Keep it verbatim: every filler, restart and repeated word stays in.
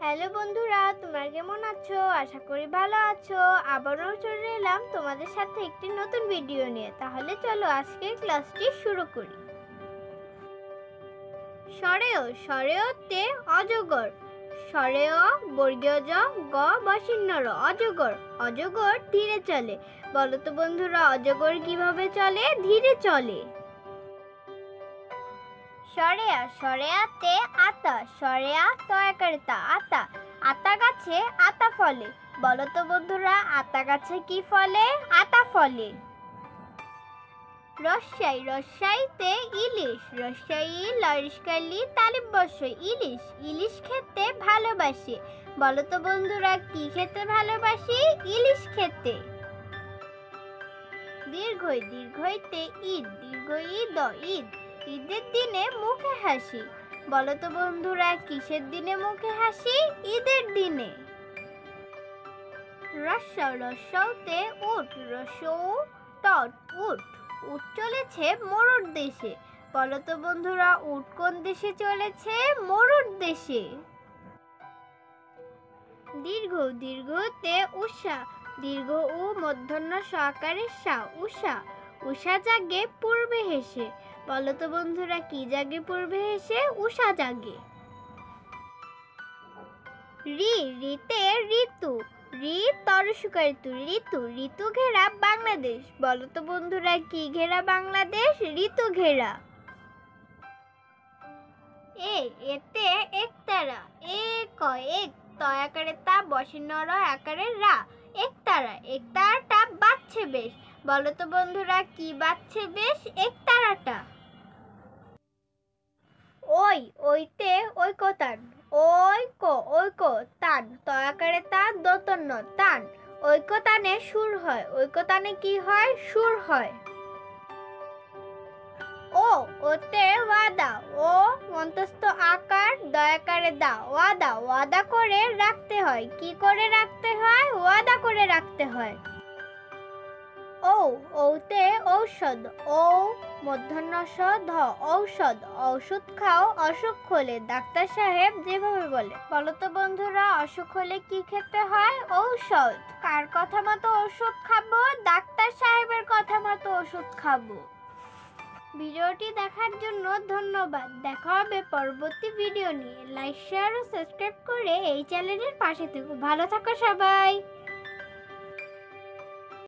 Hello বন্ধুরা, তোমরা কেমন আছো? আশা করি ভালো আছো। আবারও চলে এলাম তোমাদের সাথে একটি নতুন ভিডিও নিয়ে। তাহলে চলো আজকের ক্লাসটি শুরু করি। সরেয় সরেয়তে অজগর, সরেয় বর্গীয় জ গ বসিন্য র, অজগর। অজগর ধীরে চলে। বলো তো বন্ধুরা, অজগর কিভাবে চলে? ধীরে চলে। সরেয়া সরেয়াতে আতা, সরেয়া তয়াকারিতা আতা। আতা গাছে আতা ফলে। বলো তো বন্ধুরা, আতা গাছে কি ফলে? আতা ফলে। রসাই রসাইতে ইলিশ, রসাই লরিশকালি তালিব বসই, ইলিশ। ইলিশ খেতে ভালোবাসে। বলো তো বন্ধুরা, কি খেতে ভালোবাসি? ইলিশ খেতে। দীর্ঘই দীর্ঘইতে ঈদ, দীর্ঘ ঈদ ঈদ। ঈদের দিনে মুখে হাসি। বলো তো বন্ধুরা, কিসের দিনে মুখে হাসি? ঈদের দিনে। রস্যৌ রস্যৌতে উট, রস্যৌ টট উট। উট চলেছে মরুর দেশে। বলো তো বন্ধুরা, উট কোন দেশে চলেছে? মরুর দেশে। দীর্ঘ দীর্ঘতে উষা, দীর্ঘ উ মূর্ধন্য ষ আকারে সা, উষা। উষা জাগে পূর্বে হেসে। বলো তো বন্ধুরা, কি জাগে পূর্বে হেসে? উষা জাগে। রি রিতে ঋতু, রি তরসুকারিতু ঋতু। ঋতু ঘেরা বাংলাদেশ। বলো তো বন্ধুরা, কি ঘেরা বাংলাদেশ? ঋতু ঘেরা। এ এতে একতারা, এ ক এক, ত আকারে তা বসিন্য র আকারে রা, একতারা। একতারাটা বাজছে বেশ। বলো তো বন্ধুরা, কি বাজছে বেশ? একতারাটা। ওই ওইতে ঐকতান, ঐক ঐক তান, ত আকারে তান দোতন্য তান। ঐকতানে সুর হয়। ঐকতানে কি হয়? সুর হয়। ও ওতে ওয়াদা, ও মন্তস্থ আকার দয়াকারে দা, ওয়াদা। ওয়াদা করে রাখতে হয়। কি করে রাখতে হয়? ওয়াদা করে রাখতে হয়। ও ওতে ঔষধ, ও মূর্ধন্য ষ ধ, ঔষধ। ঔষধ খাও অসুখ হলে, ডাক্তার সাহেব যেভাবে বলে। বলো তো বন্ধুরা, অসুখ হলে কি খেতে হয়? ঔষধ। কার কথা মতো ওষুধ খাবো? ডাক্তার সাহেবের কথা মতো ওষুধ খাবো। ভিডিওটি দেখার জন্য ধন্যবাদ। দেখা হবে পরবর্তী ভিডিও নিয়ে। লাইক শেয়ার ও সাবস্ক্রাইব করে এই চ্যানেলের পাশে থেকো। ভালো থাকো সবাই।